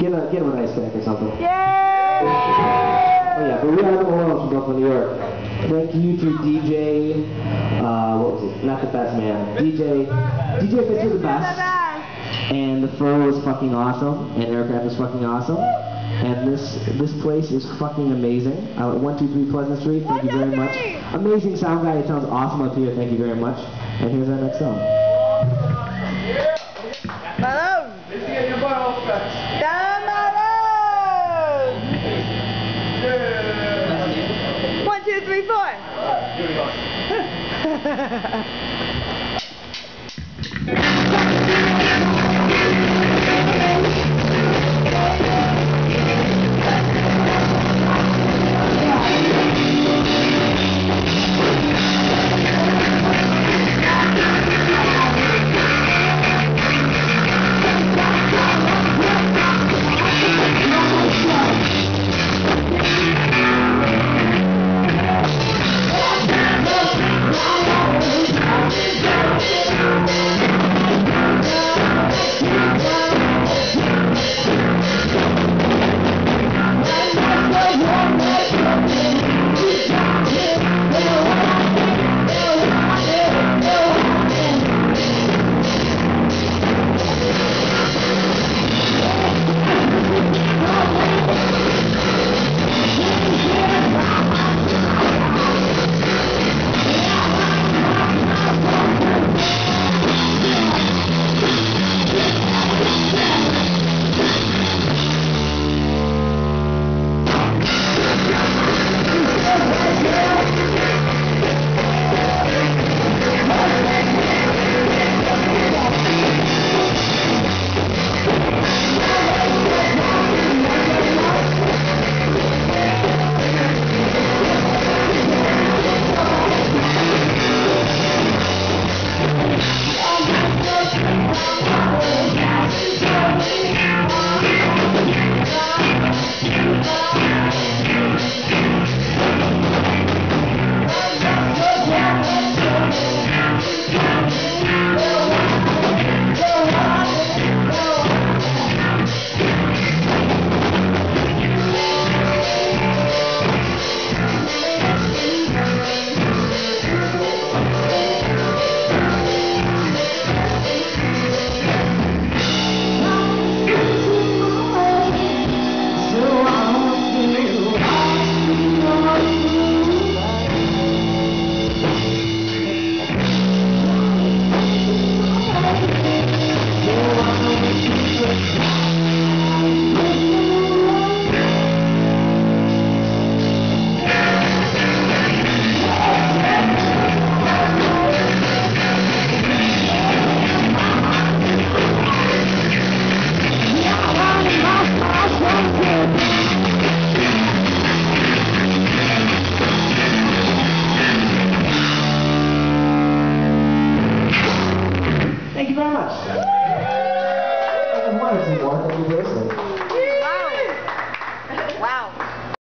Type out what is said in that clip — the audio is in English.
Get him a nice pack or something. Yay! Oh yeah, but we are the Malones from Brooklyn, New York. Thank you to DJ, what was it? Not the best man. DJ Fitz was the best. And the fur was fucking awesome. And Aircraft was fucking awesome. And this place is fucking amazing. 123 Pleasant Street, thank you very much. Amazing sound guy, it sounds awesome up here, thank you very much. And here's our next song. Malone! Down Malone! 1, 2, 3, Thank you very much.